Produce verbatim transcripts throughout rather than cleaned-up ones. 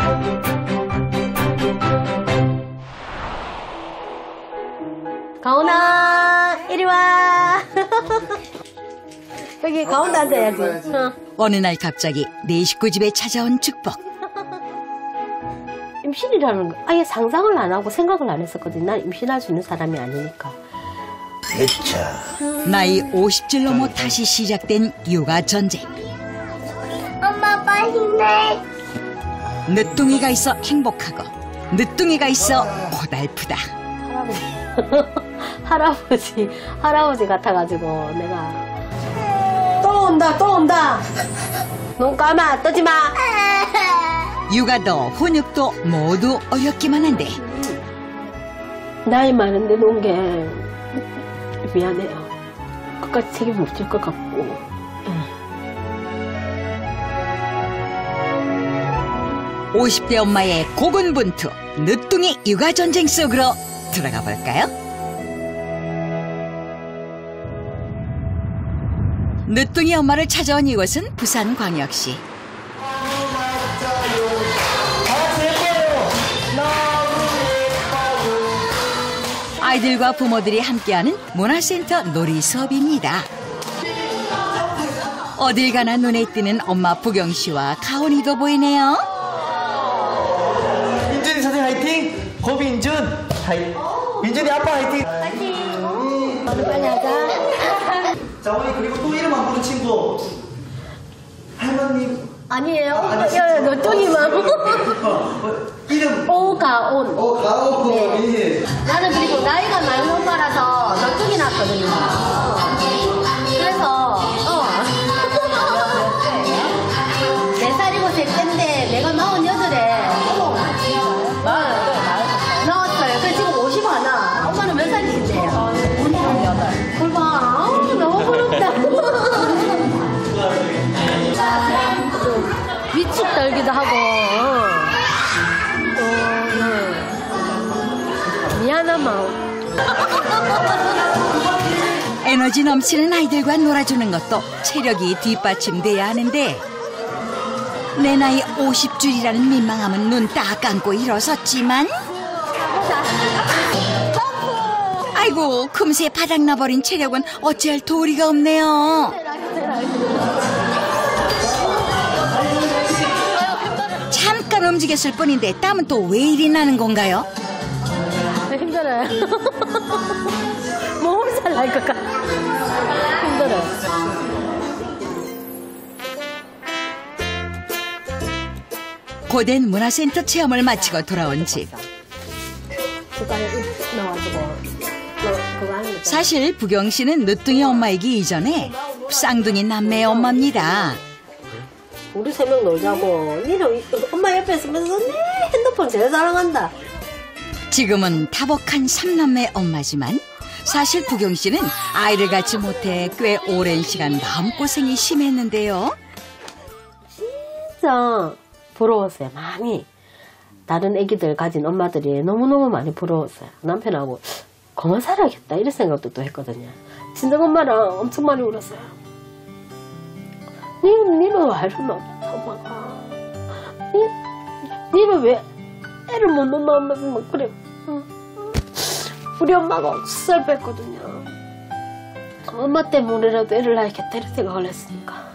가온아, 이리 와. 여기 가온도 앉아야지. 어. 어느 날 갑자기 내 식구 집에 찾아온 축복. 임신이라는 거 아예 상상을 안 하고 생각을 안 했었거든. 난 임신할 수 있는 사람이 아니니까. 그쵸. 나이 오십줄 넘어 다시 시작된 육아 전쟁. 엄마 빨리 힘내. 늦둥이가 있어 행복하고 늦둥이가 있어 고달프다. 할아버지, 할아버지, 할아버지 같아가지고 내가 또 온다, 또 온다. 눈 감아, 뜨지 마. 육아도 훈육도 모두 어렵기만 한데 나이 많은데 논 게 미안해요. 끝까지 책임 못 질 것 같고. 오십 대 엄마의 고군분투 늦둥이 육아 전쟁 속으로 들어가 볼까요? 늦둥이 엄마를 찾아온 이곳은 부산광역시. 아이들과 부모들이 함께하는 문화센터 놀이 수업입니다. 어딜 가나 눈에 띄는 엄마 부경 씨와 가온이도 보이네요. 민준이 선생님 화이팅! 고민준 화이팅! 민준이 아빠 화이팅! 화이팅! 너도 빨리 하자. 자, 어머니 그리고 또 이름 안 부른 친구 할머님 아니에요. 아니, 야, 너 쪽이만. 어, 이름 오가온. 어, 가오 네. 예. 나는 그리고 나이가 많은 오빠라서 너쪽이 났거든요. 그래서 어. 네 살이고 셋째인데 내가 마흔여덟에 나왔어요. 그래서 지금 오십 하나. 엄마는 몇 살이신데요? 오십여덟. 그걸 봐. 아우, 너무 부럽다. 위축 떨기도 하고. 어, 네. 미안한 마음. 에너지 넘치는 아이들과 놀아주는 것도 체력이 뒷받침돼야 하는데 내 나이 오십 줄이라는 민망함은 눈 딱 감고 일어섰지만 아이고 금세 바닥나버린 체력은 어찌할 도리가 없네요. 잠깐 움직였을 뿐인데 땀은 또 왜 이리 나는 건가요? 힘들어요. 몸살 날 것 같아. 힘들어요. 고된 문화센터 체험을 마치고 돌아온 집. 주간에 나와가지고 그거 하는 거. 사실 부경 씨는 늦둥이 엄마이기 이전에 쌍둥이 남매의 엄마입니다. 우리 세 명 놀자고. 니는 엄마 옆에 있으면서 내 핸드폰 제일 사랑한다. 지금은 다복한 삼남매 엄마지만 사실 부경 씨는 아이를 갖지 못해 꽤 오랜 시간 마음고생이 심했는데요. 진짜 부러웠어요. 많이. 다른 애기들 가진 엄마들이 너무너무 많이 부러웠어요. 남편하고 그만 살아야겠다 이런 생각도 또 했거든요. 친정엄마랑 엄청 많이 울었어요. 니, 니는 왜 이러나 엄마가. 니, 니는 왜 애를 못 낳나 엄마가 막 그래. 응. 우리 엄마가 살 뺐거든요. 엄마 때문에라도 애를 낳아야겠다 이런 생각을 했으니까.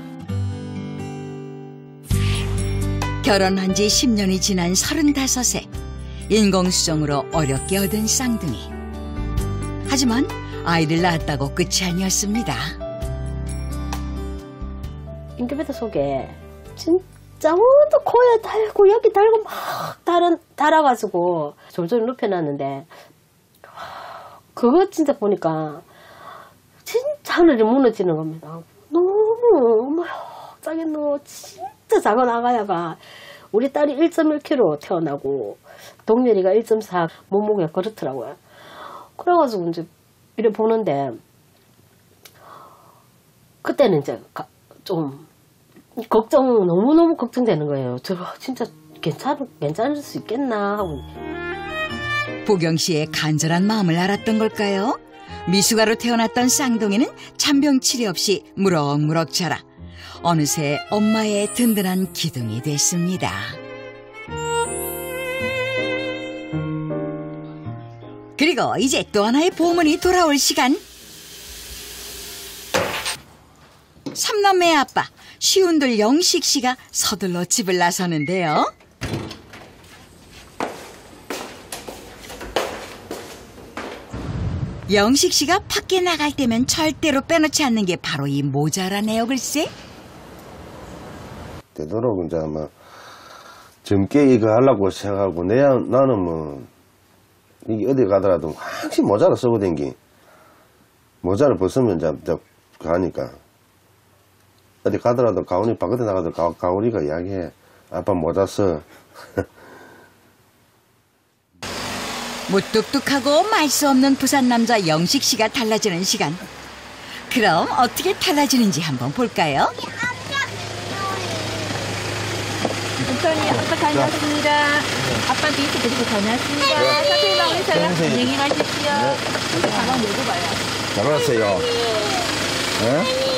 결혼한 지 십 년이 지난 서른다섯에 인공수정으로 어렵게 얻은 쌍둥이. 하지만 아이를 낳았다고 끝이 아니었습니다. 인큐베이터 속에 진짜 모두 코에 달고 여기 달고 막 달아, 달아가지고 졸졸 눕혀놨는데 그거 진짜 보니까 진짜 하늘이 무너지는 겁니다. 너무 어머 짜게 너 진짜 작은 아가야가 우리 딸이 일 점 일 킬로그램 태어나고 동열이가 일 점 사 몸무게 그렇더라고요. 그래가지고 이제 이래 보는데 그때는 이제 좀 걱정 너무너무 걱정되는 거예요. 저 진짜 괜찮, 괜찮을 수 있겠나 하고. 부경 씨의 간절한 마음을 알았던 걸까요? 미숙아로 태어났던 쌍둥이는 잔병 치레 없이 무럭무럭 자라 어느새 엄마의 든든한 기둥이 됐습니다. 그리고 이제 또 하나의 보물이 돌아올 시간. 삼남매의 아빠 쉬운들 영식 씨가 서둘러 집을 나서는데요. 영식 씨가 밖에 나갈 때면 절대로 빼놓지 않는 게 바로 이 모자라네요, 글쎄. 되도록 이제 뭐 젊게 이거 하려고 생각하고 내 나는 뭐 이게 어디 가더라도 항상 모자를 쓰고 댕기. 모자를 벗으면 이제 가니까 어디 가더라도 가온이 바깥에 나가도 가, 가오리가 이야기해. 아빠 모자 써. 무뚝뚝하고 말 수 없는 부산 남자 영식 씨가 달라지는 시간. 그럼 어떻게 달라지는지 한번 볼까요? 천천히 아빠 다녀왔습니다. 아빠한테 이렇게 드리고 다녀왔습니다. 천천히 나오세요. 안녕히 가십시오. 가방 내고 봐요. 잘 왔어요. 네?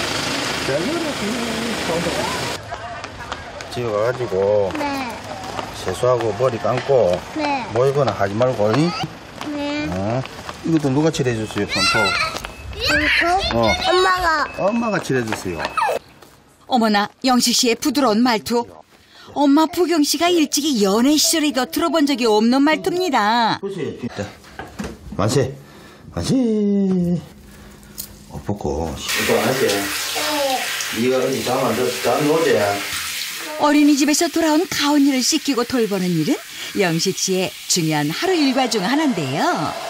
집에 가가지고 네. 세수하고 머리 감고 네. 모이거나 하지 말고. 이? 네. 어? 이것도 누가 칠해줬어요, 손톱? 그리고 어. 엄마가 엄마가 칠해줬어요. 어머나, 영식 씨의 부드러운 말투. 엄마 부경 씨가 일찍이 연애 시절에도 들어본 적이 없는 말투입니다. 자, 만세. 만세. 옷 벗고. 이거 안 할게. 네가 어디 잠 안 잤, 잠 오지? 어린이집에서 돌아온 가온이를 씻기고 돌보는 일은 영식 씨의 중요한 하루 일과 중 하나인데요.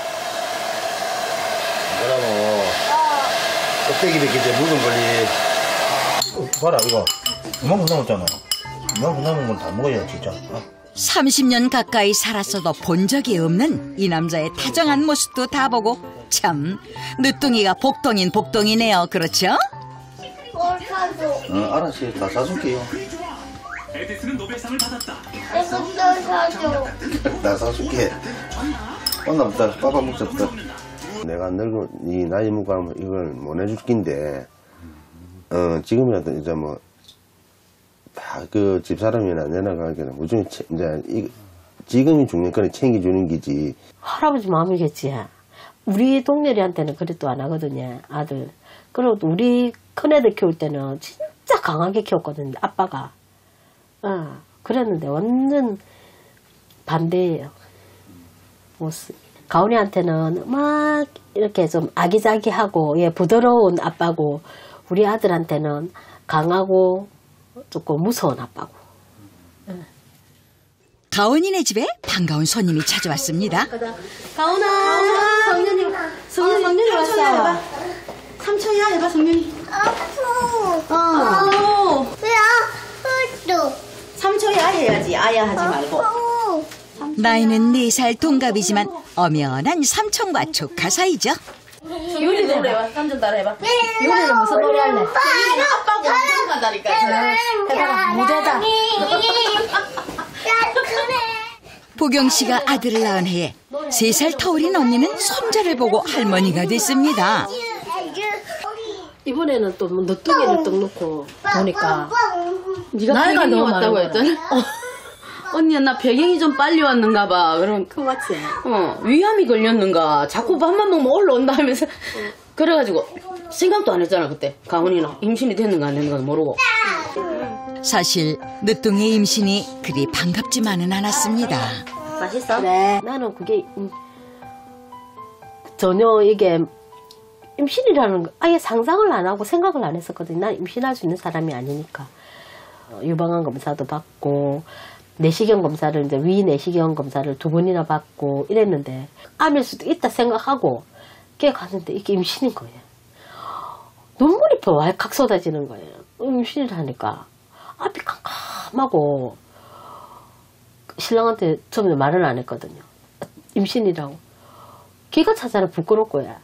뭐라고. 껍데기 벗기지 묻은 걸리. 어, 봐라, 이거. 이만큼 남았잖아. 이만큼 남은 건 다 먹어야 진짜. 어? 삼십 년 가까이 살았어도 본 적이 없는 이 남자의 다정한 모습도 다 보고 참 늦둥이가 복덩인 복덩이네요. 그렇죠? 뭘 사줘. 어, 알았어요. 다 사줄게요. 에디슨은 노벨상을 받았다. 이것도 사줘. 나 사줄게. 오늘부터 빠빠 먹자부터. 내가 늙어, 이 나이 먹고 하면 이걸 못 해줄 낀데, 어, 지금이라도 이제 뭐, 다 그 집사람이나 내나가기는 무조건 채, 이제 이, 지금이 중요한 거는 챙겨주는 기지. 할아버지 마음이겠지. 우리 동네리한테는 그래도 안 하거든요, 아들. 그리고 우리 큰애들 키울 때는 진짜 강하게 키웠거든요, 아빠가. 어, 그랬는데 완전 반대예요. 모습. 가온이한테는 막 이렇게 좀 아기자기하고 예 부드러운 아빠고 우리 아들한테는 강하고 조금 무서운 아빠고. 가온이네 집에 반가운 손님이 찾아왔습니다. 가온아, 성년이 성년 성년이 왔어. 삼촌이야 해봐 성윤이. 아프. 어. 왜 아프도. 삼촌이야 해야지. 아야 하지 말고. 아프. 나이는 네 살 동갑이지만 엄연한 삼촌과 조카 사이죠. 요리 노래 해봐. 삼촌 따라 해봐. 요리는 무슨 노래 할래? 아빠하고 무슨 간다니까. 해봐, 무대다. 보경 씨가 아들을 낳은 해에 세 살 터울인 언니는 손자를 보고 할머니가 됐습니다. 이번에는 또 늦둥이를 떡 놓고 보니까 네가 나이가 배경이 너무 많다고 왔다고 했더니 어, 언니야 나 배경이 좀 빨리 왔는가 봐. 그럼 그 맞지? 어, 위암이 걸렸는가. 자꾸 밥만 먹으면 올라온다 하면서 그래가지고 생각도 안 했잖아 그때. 가온이는 임신이 됐는가 안 됐는가 모르고. 사실 늦둥이 임신이 그리 반갑지만은 않았습니다. 맛있어? 그래. 나는 그게 음, 전혀 이게 임신이라는 거 아예 상상을 안 하고 생각을 안 했었거든요. 난 임신할 수 있는 사람이 아니니까. 어, 유방암 검사도 받고 내시경 검사를 이제 위 내시경 검사를 두 번이나 받고 이랬는데 암일 수도 있다 생각하고 걔 갔는데 이게 임신인 거예요. 눈물이 왈칵 쏟아지는 거예요. 임신이라니까 앞이 캄캄하고 신랑한테 처음에 말을 안 했거든요. 임신이라고. 걔가 찾아라 부끄럽고요.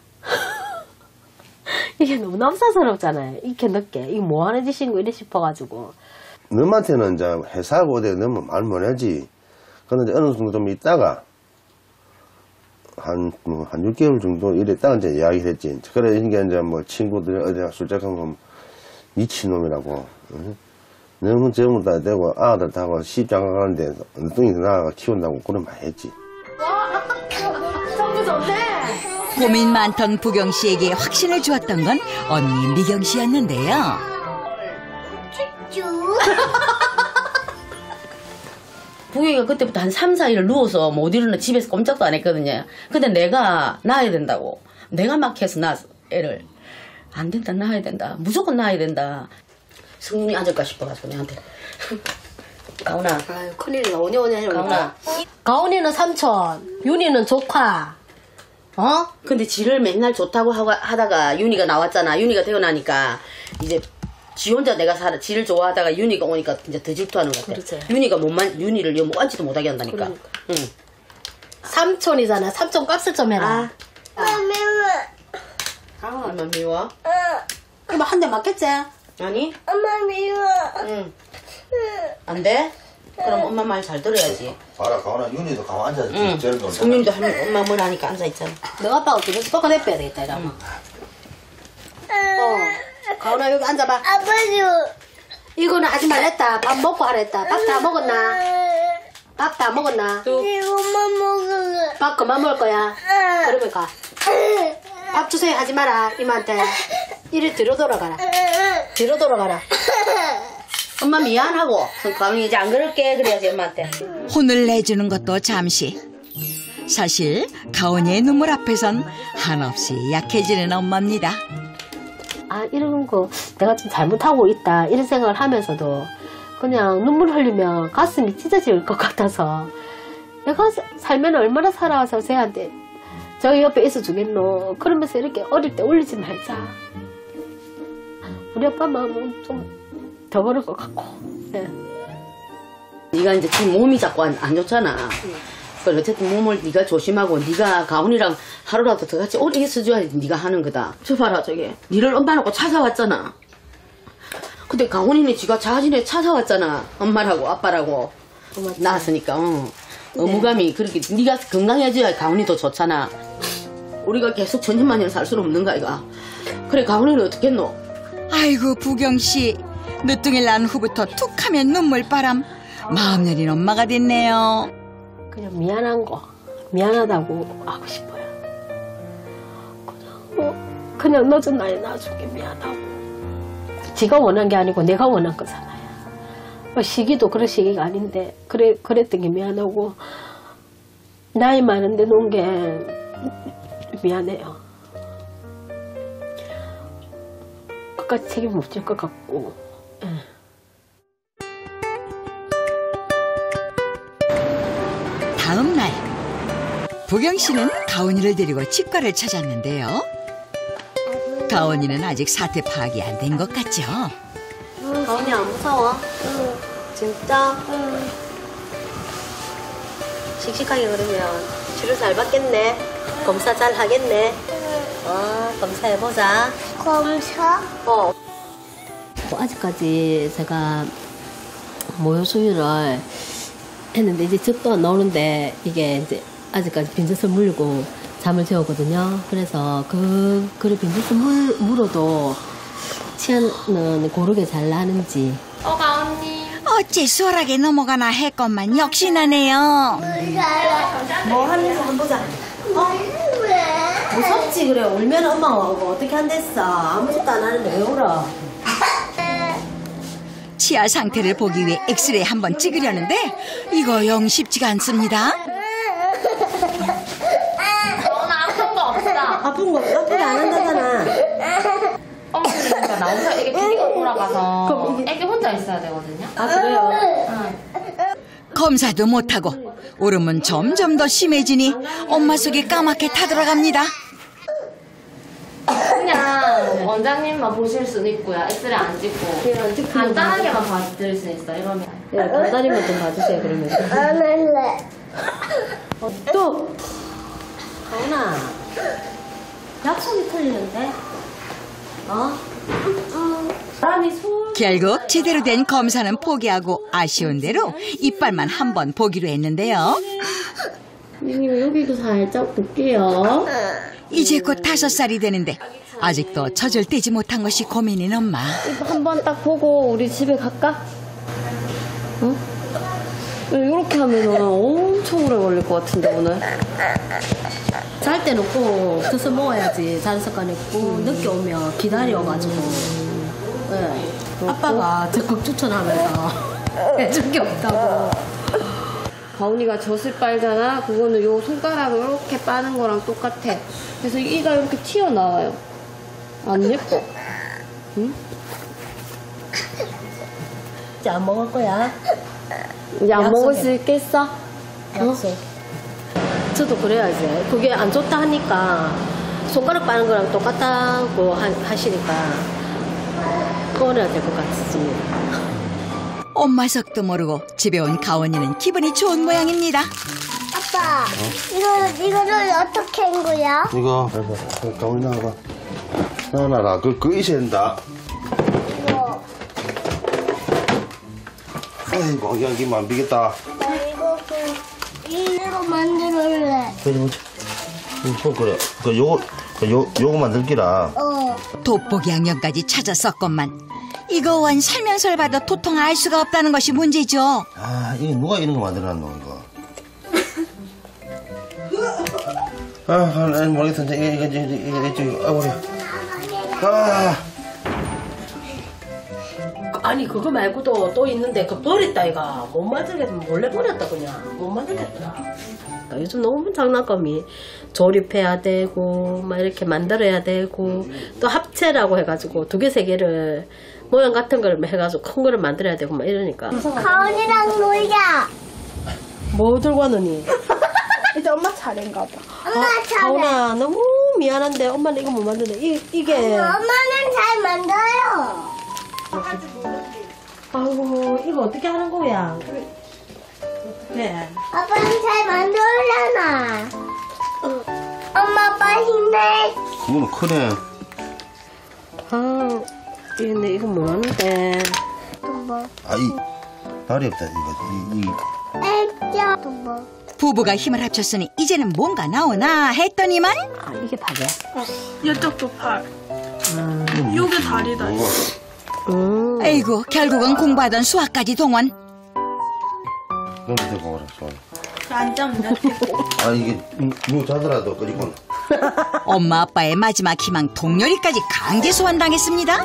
이게 너무 남사스럽잖아요. 이렇게 늦게. 이게 뭐 하는 짓인 거 이래 싶어가지고. 너한테는 이제 회사하고 어디 너무 말 못하지. 그런데 어느 정도 좀 있다가, 한, 뭐, 한 육 개월 정도 이랬다가 이제 이야기를 했지. 그래, 이게 이제 뭐 친구들이 어디 술자가면 미친놈이라고. 응? 너무 젊은 다 되고 아들 다고 시집 장가 가는데 늦둥이 나가 키운다고 그런 말 했지. 삼촌 고민 많던 부경 씨에게 확신을 주었던 건 언니 미경 씨였는데요. 쭈. 부경이가 그때부터 한 삼, 사 일 누워서 못 일어나 집에서 꼼짝도 안 했거든요. 근데 내가 낳아야 된다고. 내가 막 해서 낳았어, 애를. 안 된다, 낳아야 된다. 무조건 낳아야 된다. 성윤이 앉을까 싶어가지고 내한테. 가훈아. 아유, 큰일이다. 오냐 오냐 해라. 가훈아. 가온이는 삼촌, 윤이는 조카. 어? 근데 지를 맨날 좋다고 하고, 하다가 윤이가 나왔잖아. 윤이가 태어나니까 이제 지 혼자 내가 살아 지를 좋아하다가 윤이가 오니까 이제 더 질투하는 것 같아. 그렇지. 윤이가 못만 윤이를 뭐 앉지도 못하게 한다니까. 그러니까. 응. 삼촌이잖아. 삼촌 값을 좀 해라. 마미. 얼마 미워? 이거 한 대 맞겠지? 아니? 엄마 미워. 응. 안 돼? 그럼 엄마 말 잘 들어야지. 봐라, 가오나 윤희도 가만 앉아서 응. 제일 놀잖아. 성윤이도 한 엄마 뭘 하니까 앉아 있잖아. 너 아빠가 그래서 똑같이 빼야 되겠다, 이러면. 어. 가온아, 여기 앉아봐. 아빠도. 이거는 하지 말랬다. 밥 먹고 하랬다. 밥 다 먹었나? 밥 다 먹었나? 이것만 먹을래. 밥 그만 먹을 거야. 그러면 가. 밥 주세요 하지 마라, 이모한테. 이리 뒤로 돌아가라. 뒤로 돌아가라. 엄마 미안하고. 가훈이 이제 안 그럴게. 그래야지 엄마한테. 혼을 내주는 것도 잠시. 사실 가온이의 눈물 앞에선 한없이 약해지는 엄마입니다. 아, 이런 거 내가 좀 잘못하고 있다. 이런 생각을 하면서도 그냥 눈물 흘리면 가슴이 찢어질 것 같아서 내가 사- 살면 얼마나 살아와서 쟤한테 저기 옆에 있어 주겠노. 그러면서 이렇게 어릴 때 울리지 말자. 우리 아빠 마음은 좀 더 그럴 것 같고. 네. 네가 이제 지금 몸이 자꾸 안, 안 좋잖아. 그래 어쨌든 몸을 네가 조심하고 네가 가훈이랑 하루라도 더 같이 오래 있어줘야지 네가 하는 거다. 저 봐라 저게. 니를 엄마 놓고 찾아왔잖아. 근데 가훈이는 지가 자신에 찾아왔잖아. 엄마라고 아빠라고. 낳았으니까. 어. 의무감이 그렇게 네가 건강해져야 가훈이도 좋잖아. 우리가 계속 천년만년 살 수는 없는 거 아이가. 그래 가훈이는 어떻게 했노? 아이고 부경 씨, 늦둥이를 낳은 후부터 툭하면 눈물바람. 마음 여린 엄마가 됐네요. 그냥 미안한 거, 미안하다고 하고 싶어요. 그냥, 뭐, 그냥 늦은 나이 나중에 미안하고. 지가 원한 게 아니고 내가 원한 거잖아요. 뭐 시기도 그런 시기가 아닌데, 그래, 그랬던 게 미안하고, 나이 많은데 놓은 게 미안해요. 끝까지 책임 못 질 것 같고. 예. 다음 날 부경 씨는 가온이를 데리고 치과를 찾았는데요. 가온이는 아직 사태 파악이 안 된 것 같죠. 가온이 안 무서워? 응. 진짜? 응. 씩씩하게 그러면 치료 잘 받겠네. 검사 잘 하겠네. 어, 검사해보자. 검사? 어. 뭐 아직까지 제가 모유 수유를 했는데 이제 젖도 안 나오는데 이게 이제 아직까지 빈젖을 물고 잠을 재우거든요. 그래서 그, 그래 빈젖을 물, 물어도 치아는 고르게 잘 나는지. 어, 가온님. 어째 수월하게 넘어가나 했건만 역시나네요. 뭐 하는지 한번 보자. 왜? 무섭지 그래. 울면 엄마가 오고 어떻게 안 됐어. 아무것도 안 하는데 왜 울어. 치아 상태를 보기 위해 엑스레이 한번 찍으려는데 이거 영 쉽지가 않습니다. 가온아, 아픈 거 없어. 아픈 거 아프게 안 한다잖아. 엄마가 나 혼자 애기 피디가 돌아가서 애기 혼자 있어야 되거든요. 아 그래요? 검사도 못하고 울음은 점점 더 심해지니 엄마 속이 까맣게 타들어갑니다. 그냥 원장님만 보실 수는 있고요. 엑스레이 안 찍고. 그냥 안 찍히는 간단하게만 봐드릴 수 있어. 이러면. 네, 간단히만 좀 봐주세요 그러면. 안 할래. 어, 또 가온아 약속이 틀리는데? 어? 사람이 소 결국 제대로 된 검사는 포기하고 아쉬운 대로 이빨만 한번 보기로 했는데요. 선생님 여기도 살짝 볼게요. 이제 곧 다섯 살이 되는데 아직도 젖을 떼지 못한 것이 고민인 엄마. 이거 한번 딱 보고 우리 집에 갈까? 이렇게 하면 엄청 오래 걸릴 것 같은데 오늘. 잘 때는 꼭 드서 먹어야지 자는 습관이 있고 음. 늦게 오면 기다려가지고 네. 아빠가 적극 추천하면서 해준 게 없다고. 가온이가 젖을 빨잖아. 그거는 요 손가락을 이렇게 빠는 거랑 똑같아. 그래서 이가 이렇게 튀어나와요. 안 예뻐. 응? 이제 안 먹을 거야? 이제 안 약속해. 먹을 수 있겠어? 약속. 저도 그래야지. 그게 안 좋다 하니까 손가락 빠는 거랑 똑같다고 하, 하시니까 꺼내야 될 것 같습니다. 엄마 속도 모르고 집에 온 가온이는 기분이 좋은 모양입니다. 아빠, 이거, 이거를 어떻게 한 거야? 이거 가만히 나와봐. 나와라. 그, 그 있어야 된다. 이거. 아이고 여기 안 비겠다. 나 이거 그, 이대로 만들어줄래. 그래 그래 그 요거 그 요, 요거 만들기라. 어. 돋보기 양념까지 찾아 썼건만 이거 원 설명서를 봐도 도통 알 수가 없다는 것이 문제죠. 아 이거 누가 이런 거 만들어놨노 이거. 아, 아 모르겠어. 이거 이거 이거 이거 이거 이거 아 머리. 아. 아니 그거 말고도 또 있는데 그 버렸다 이가 못 만들겠다 몰래 버렸다 그냥 못 만들겠다. 그러니까 요즘 너무 장난감이 조립해야 되고 막 이렇게 만들어야 되고 또 합체라고 해가지고 두 개 세 개를 모양 같은 걸 해가지고 큰 거를 만들어야 되고 막 이러니까. 가온이랑 놀자. 뭐 들고 왔느니? 이제 엄마 차례인가 봐. 엄마 차례. 가온아 너무 미안한데 엄마는 이거 못 만드네. 이, 이게 엄마는 잘 만들어요. 아이고 이거 어떻게 하는 거야? 네. 아빠는 잘 만들잖아. 엄마 아빠 힘내. 이거는 크네. 아 근데 이거 뭐 하는데? 또 뭐? 아이 발이 없다 이거 이, 이. 액자. 또 뭐? 부부가 힘을 합쳤으니 이제는 뭔가 나오나 했더니만 아 이게 발이야? 이쪽도 팔. 요게 다리다. 음. 에이구 결국은 공부하던 수학까지 동원. 너무 대고 그랬어. 안 잡는다. 아 이게 누 자더라도 그리고. 엄마 아빠의 마지막 희망 동료리까지 강제 소환당했습니다.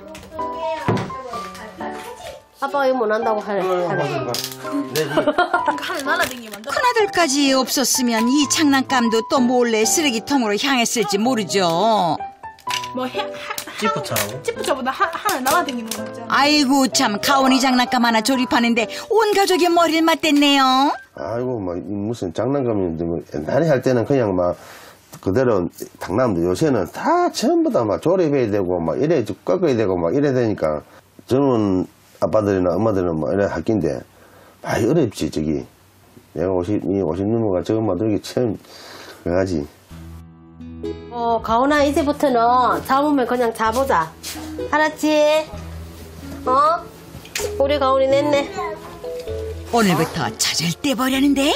아빠가 이거 못 한다고 하래. 하래. 하늘 날아다니게 만들어. 큰아들까지 없었으면 이 장난감도 또 몰래 쓰레기통으로 향했을지 모르죠. 뭐 해, 하, 찌푸차라고? 찌푸차보다 하, 하늘 날아다니는 거 있잖아. 아이고 참 가온이 장난감 하나 조립하는데 온 가족이 머리를 맞댔네요. 아이고 막 무슨 장난감인데 뭐 옛날에 할 때는 그냥 막 그대로 당나무도 요새는 다 전부 다 막 조립해야 되고 막 이래 꺾어야 되고 막 이래 되니까 젊은 아빠들이나 엄마들은 뭐 이래 할 낀데 많이 어렵지 저기 내가 오십 이 오십 넘어가 저거 만들기 참 그래가지. 어 가온아 이제부터는 잡으면 그냥 잡보자. 알았지? 어? 우리 가온이 냈네. 오늘부터 젖을 떼보려는데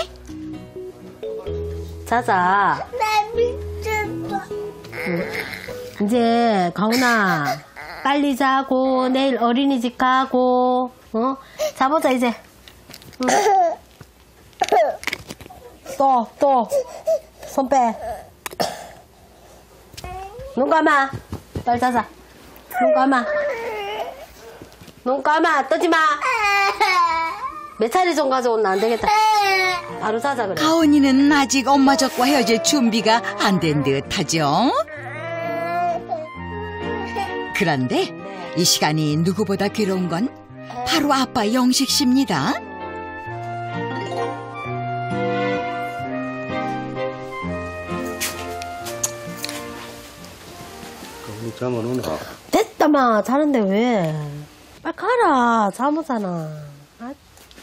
자자. 나 미쳤어. 이제 가온아 빨리 자고 내일 어린이집 가고 어? 자보자 이제. 응. 또 또 손 빼. 눈 감아. 빨리 자자. 눈 감아. 눈 감아. 뜨지 마. 몇 차례 좀 가져오면 안 되겠다. 바로 자자 그래. 가온이는 아직 엄마 젖과 헤어질 준비가 안 된 듯하죠. 그런데 이 시간이 누구보다 괴로운 건 바로 아빠 영식 씨입니다. 잠은 오나? 됐다 마 자는데 왜? 빨리 가라. 잠오잖아. 아.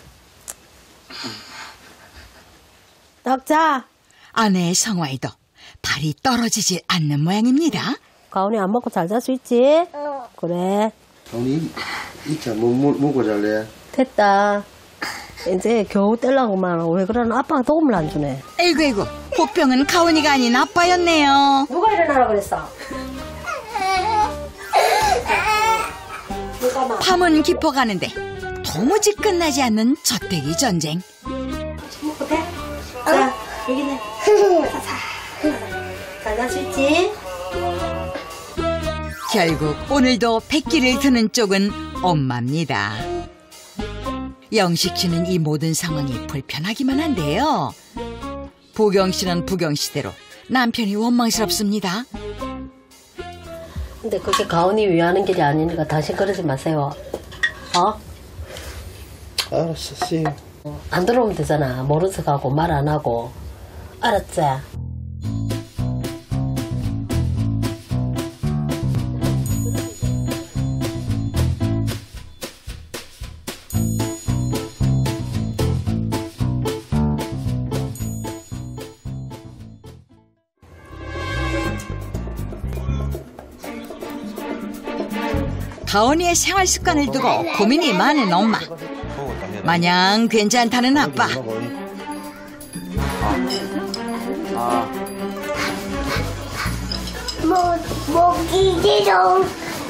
딱 자. 아내의 성화에도 발이 떨어지질 않는 모양입니다. 가온이 안 먹고 잘 잘 수 있지? 어. 그래. 가온이 이차 뭐 먹고 잘래? 됐다. 이제 겨우 떼려고만 왜 그러나 아빠가 도움을 안 주네. 에이구 에이구 보병은 가온이가 아닌 아빠였네요. 누가 일어나라 그랬어? 누가 막. 밤은 깊어가는데 도무지 끝나지 않는 젖대기 전쟁. 먹어도 돼? 자, 여기는. 잘 갈 수 있지? 결국 오늘도 백기를 드는 쪽은 엄마입니다. 영식 씨는 이 모든 상황이 불편하기만 한데요. 보경 씨는 부경 씨대로 남편이 원망스럽습니다. 근데 그게 가온이 위하는 길이 아니니까 당신 그러지 마세요. 어? 알았어, 씨. 안 들어오면 되잖아. 모른 척하고 말 안 하고. 알았지? 가온이의 생활 습관을 두고 고민이 많은 엄마. 마냥 괜찮다는 아빠. 뭐, 먹이지롱.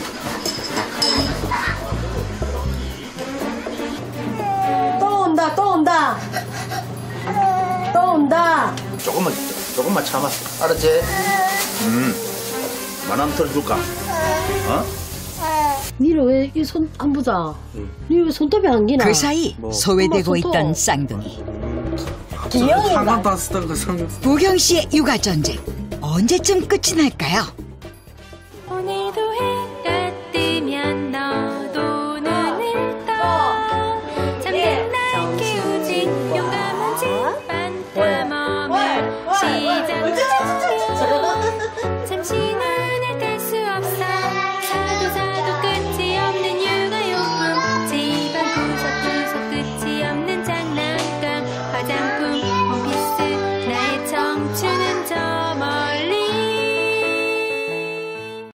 또 온다, 또 온다. 또 온다. 조금만 조금만 참아. 알았지? 음. 만원 털어줄까? 어? 니는 왜 이 손 안 보자? 니 왜 손톱이 안 기나? 그 사이 소외되고 엄마 손톱. 있던 쌍둥이. 기영이가 부경 씨의 육아 전쟁 언제쯤 끝이 날까요?